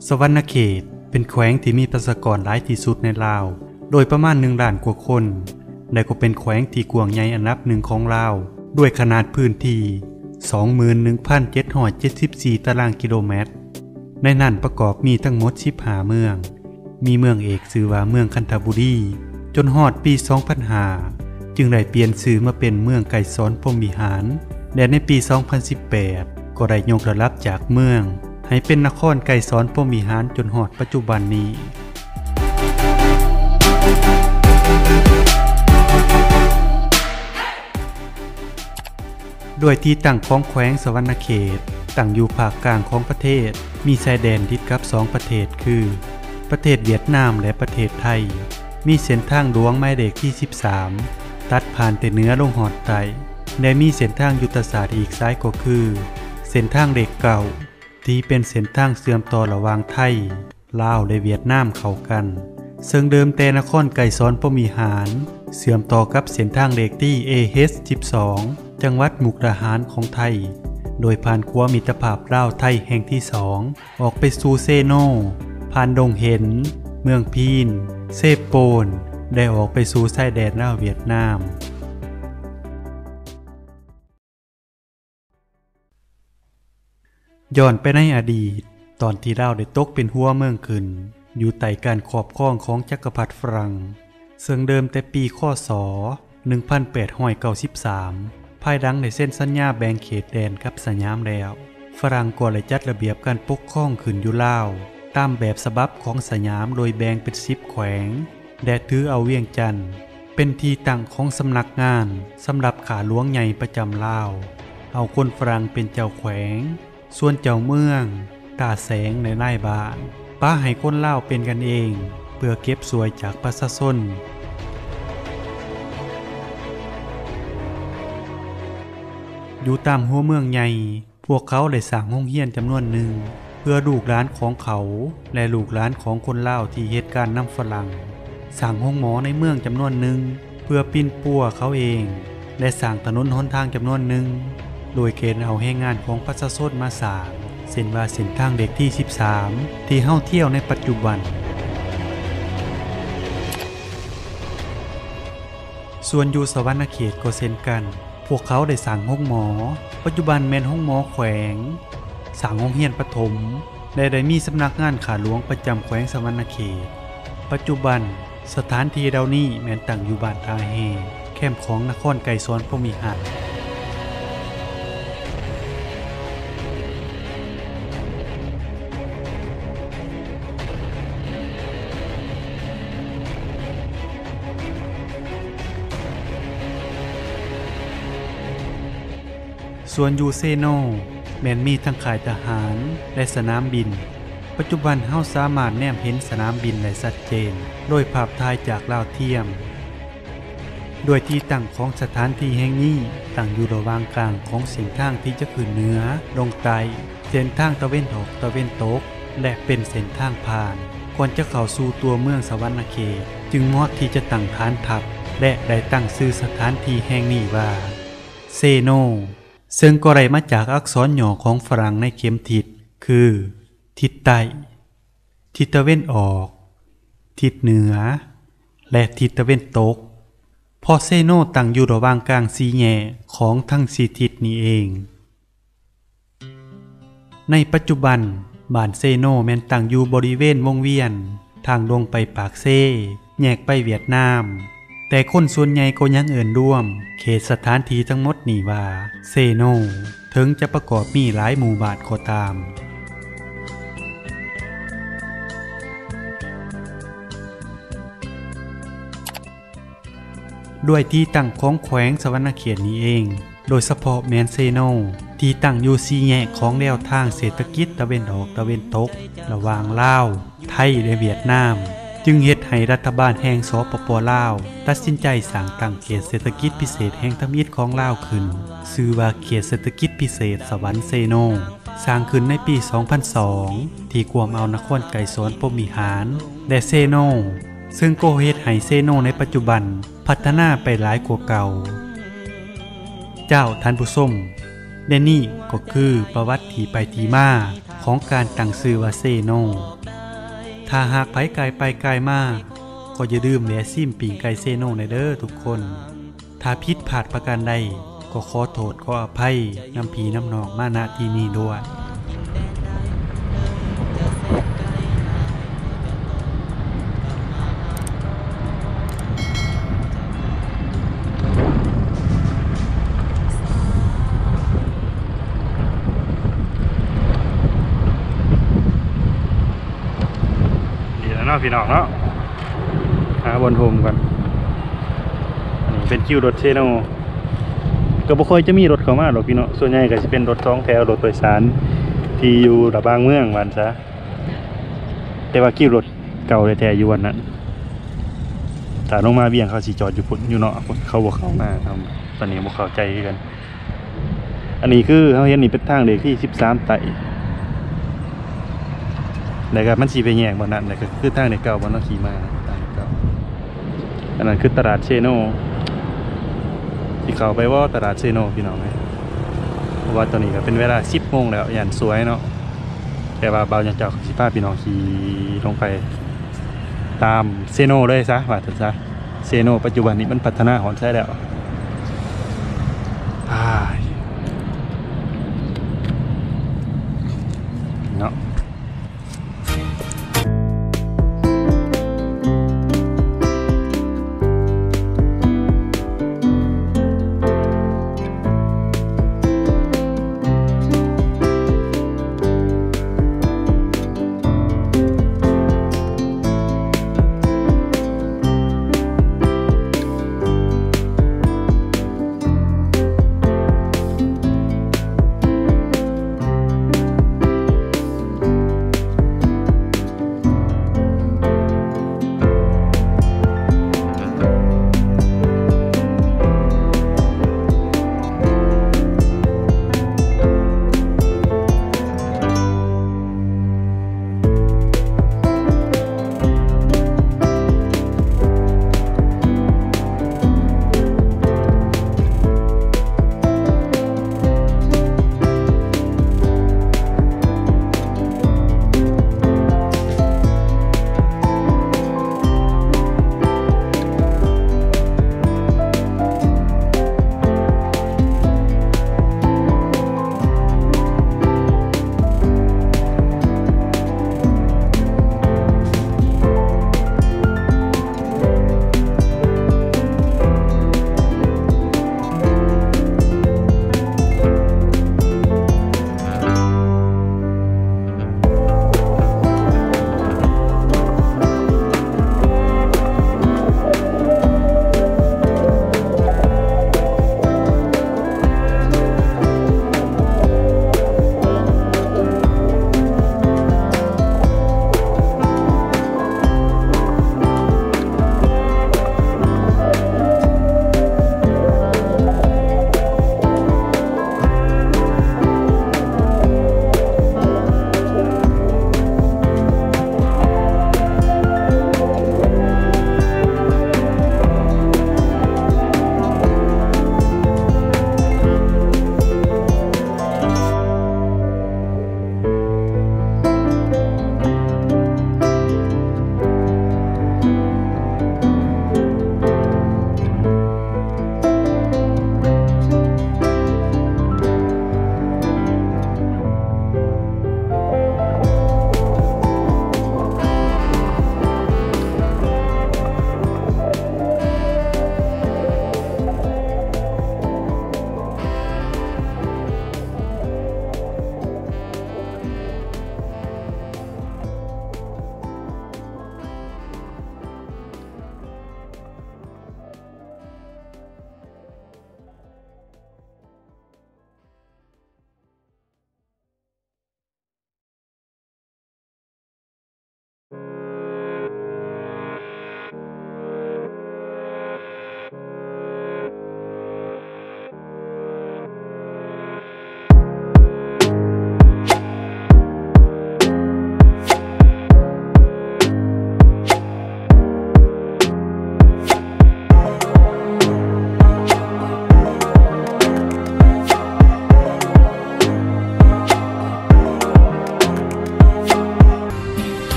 สวรรณเขตเป็นแขวงที่มีประชากรหลายที่สุดในลาวโดยประมาณ1 ล้านกว่าคนและก็เป็นแขวงที่กว้างใหญ่อันดับ1ของลาวด้วยขนาดพื้นที่ 21,774 ตารางกิโลเมตรในนั้นประกอบมีทั้งหมด15เมืองมีเมืองเอกชื่อว่าเมืองคันธบุรีจนฮอดปี 2005 จึงได้เปลี่ยนชื่อมาเป็นเมืองไกรสอนพรหมวิหารและในปี 2018 ก็ได้ยกระดับจากเมืองให้เป็นนครไกรสอนพรหมวิหารจนฮอดปัจจุบันนี้ด้วยที่ตั้งของแขวงสวรรณเขตตั้งอยู่ภาคกลางของประเทศมีชายแดนติดกับ2ประเทศคือประเทศเวียดนามและประเทศไทยมีเส้นทางหลวงหมายเลขที่13ตัดผ่านแต่เหนือลงหอดใต้และมีเส้นทางยุทธศาสตร์อีกซ้ายก็คือเส้นทางเลขเก่าที่เป็นเส้นทางเชื่อมต่อระหว่างไทยลาวและเวียดนามเข้ากันซึ่งเดิมแต่นครไกรสอนพรหมวิหารเชื่อมต่อกับเส้นทางเลขที่ AH12 จังหวัดมุกดาหารของไทยโดยผ่านขั้วมิตรภาพลาวไทยแห่งที่2ออกไปสู่เซโนผ่านดงเห็นเมืองพีนเซโปนได้ออกไปสู่ชายแดนลาวเวียดนามย้อนไปในอดีตตอนที่ลาวได้ตกเป็นหัวเมืองขึ้นอยู่ใต้การครอบครองของจักรพรรดิฝรั่งซึ่งเดิมแต่ปีค.ศ. 1893ภายหลังได้เซ็นสัญญาแบ่งเขตแดนกับสยามแล้วฝรั่งก็เลยจัดระเบียบการปกครองขึ้นอยู่ลาวตามแบบฉบับของสยามโดยแบ่งเป็น10แขวงและถือเอาเวียงจันทน์เป็นที่ตั้งของสำนักงานสำหรับข้าหลวงใหญ่ประจำลาวเอาคนฝรั่งเป็นเจ้าแขวงส่วนเจ้าเมืองตาแสงในนายบ้านป้าให้คนลาวเป็นกันเองเพื่อเก็บสวยจากประชาชนอยู่ตามหัวเมืองใหญ่พวกเขาได้สร้างโรงเรียนจำนวนหนึ่งเพื่อลูกหลานของเขาและลูกหลานของคนลาวที่เหตุการณ์นำฝรั่งสร้างห้องหมอในเมืองจำนวนหนึ่งเพื่อปิ้นปัวเขาเองและสร้างถนนหนทางจำนวนหนึ่งโดยเกณฑ์เอาแรงงานของประชาชนมาสร้างเส้นว่าเส้นทางเด็กที่13ที่เฮาเที่ยวในปัจจุบันส่วนอยู่สวรรณเขตก็เช่นกันพวกเขาได้สร้างห้องหมอปัจจุบันแม่นห้องหมอแขวงสร้างโรงเรียนประถมและได้มีสำนักงานข้าหลวงประจำแขวงสวรรณเขตปัจจุบันสถานที่เหล่านี้แม่นตั้งอยู่บ้านตาแฮแคมป์ของนครไกรสอนพรหมวิหารส่วนยูเซโนแม้นมีทั้งค่ายทหารและสนามบินปัจจุบันเฮาสามารถแนมเห็นสนามบินได้ชัดเจนโดยภาพถ่ายจากดาวเทียมโดยที่ตั้งของสถานที่แห่งนี้ตั้งอยู่ระหว่างกลางของเส้นทางที่จะขึ้นเหนือลงใต้เส้นทางตะเวนออกตะเวนตกและเป็นเส้นทางผ่านก่อนจะเข้าสู่ตัวเมืองสวรรณเขตจึงเหมาะที่จะตั้งฐานทัพและได้ตั้งชื่อสถานที่แห่งนี้ว่าเซโนซึ่งก็ได้มาจากอักษรย่อของฝรั่งในเข็มทิศคือทิศใต้ทิศตะเวนออกทิศเหนือและทิศตะเวนตกพอเซโนตั้งอยู่ระหว่างกลางสี่แง่ของทั้ง4ทิศนี้เองในปัจจุบันบ้านเซโนแม้นตั้งอยู่บริเวณวงเวียนทางลงไปปากเซแยกไปเวียดนามแต่คนส่วนใหญ่ก็ยังเอิ่นร่วมเขตสถานที่ทั้งหมดนี่ว่าเซโนถึงจะประกอบมีหลายหมู่บ้านก็ตามด้วยที่ตั้งของแขวงสวรรณเขตนี้เองโดยเฉพาะแมนเซโนที่ตั้งอยู่4แง่ของแนวทางเศรษฐกิจตะเวนออกตะเวนตกระหว่างลาวไทยและเวียดนามจึงเฮ็ดให้รัฐบาลแห่งสปป.ลาวตัดสินใจสร้างตั้งเขตเศรษฐกิจพิเศษแห่งทมิฬของลาวขึ้นชื่อว่าเขตเศรษฐกิจพิเศษสวรรค์เซโนสร้างขึ้นในปี 2002 ที่กวมเอานครไกรสอนพรหมวิหารและเซโนซึ่งก็เฮ็ดให้เซโนในปัจจุบันพัฒนาไปหลายกว่าเก่าเจ้าท่านผู้ชมและนี่ก็คือประวัติที่ไปที่มาของการตั้งชื่อว่าเซโนถ้าหากไผไกลไปไกลมาก็อย่าลืมแวะซิมปิ่งไก่เซโนในเด้อทุกคนถ้าผิดพลาดประการใดก็ขอโทษขออภัยน้ำผีน้ำนองมาณที่นี้ด้วยพี่น้องเนาะหาบนโฮมกันอันนี้เป็นคิวรถเซโนก็บ่ค่อยจะมีรถเข้ามาหรอกพี่น้องส่วนใหญ่ก็จะเป็นรถท้องแถวรถโดยสารที่อยู่ระบางเมืองวันซะแต่ว่าคิวรถเก่าแท้ๆอยู่วันนั้นถ้าลงมาเบี่ยงเขาสิจอดอยู่พุ่นอยู่เนาะเขาบ่เข้ามาทำตอนนี้บ่เข้าใจกันอันนี้คือเฮาเห็นนี่เป็นทางเลขที่13ไต่แล้วก็มันสีไปแยกบนนั้นแล้วก็คือทางในเก่าบนนอขี่มาทางเก่าอันนั้นคือตลาดเชโนที่เขาไปว่าตลาดเชโนพี่น้องไหมเพราะว่าตอนนี้ก็เป็นเวลา10 โมงแล้วอย่างสวยเนาะแต่ว่าเบาอย่างเจ้าสิพาพี่น้องขี่ลงไปตามเชโนเลยซะว่าถึงซะเชโนปัจจุบันนี้มันพัฒนาหอนใช่แล้วเนาะ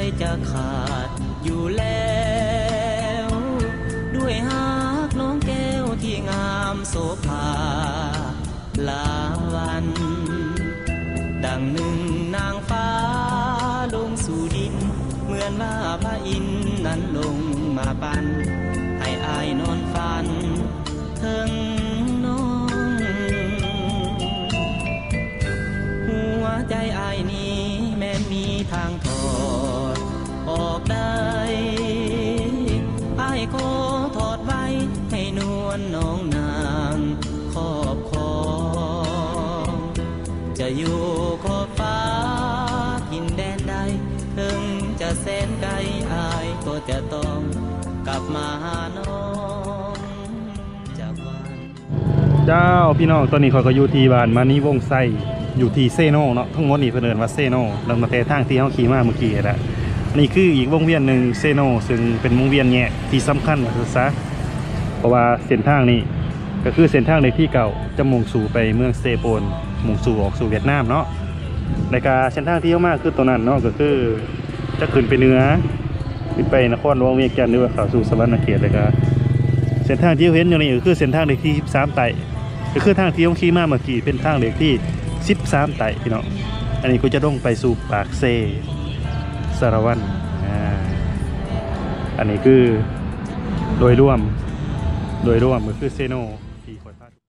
จะขาดอยู่แล้วด้วยหากน้องแก้วที่งามโสภาลาวันดังหนึ่งนางฟ้าลงสู่ดินเหมือนว่าพระอินทร์นั้นลงมาปันให้อายนอนฝันถึงน้องหัวใจอายนี้แม้มีทางถอดออกได้อายขอถอดไว้ให้นวลน้องนางขอบคองจะอยู่ขอบฟ้าทินแดนใดถึงจะแสนไกลอายก็จะต้องกลับมาหาน้องจากวันเจ้าพี่น้องตอนนี้เขาก็อยู่ที่บ้านมานี่วงไส้อยู่ที่เซโนเนาะทั้งหมดนี่เพิ่นเอิ้นว่าเซโนดังมาแต่ทางที่เฮาขี่มาเมื่อกี้แหละนี่คืออีกวงเวียนหนึ่งเซโนซึ่งเป็นวงเวียนแยกที่สำคัญว่าซะเพราะว่าเส้นทางนี้ก็คือเส้นทางในที่เก่าจะมุ่งสู่ไปเมืองเซโปนมุ่งสู่ออกสู่เวียดนามเนาะในการเส้นทางที่เฮามาคือตัวนั้นเนาะก็คือจะขึ้นไปเหนือขึ้นไปนครหลวงเวียงจันทร์หรือว่าเข้าสู่สวรรณเขตเลยก็เส้นทางที่เห็นอยู่นี่ก็คือเส้นทางเลขที่13ไต่ก็คือทางที่ผมขี่มาเมื่อกี้เป็นทางเลขที่13ไต่พี่น้องอันนี้ก็จะต้องไปสู่ปากเซสารวัตรอันนี้คือโดยรวมก็คือเซโนที่คอยพาด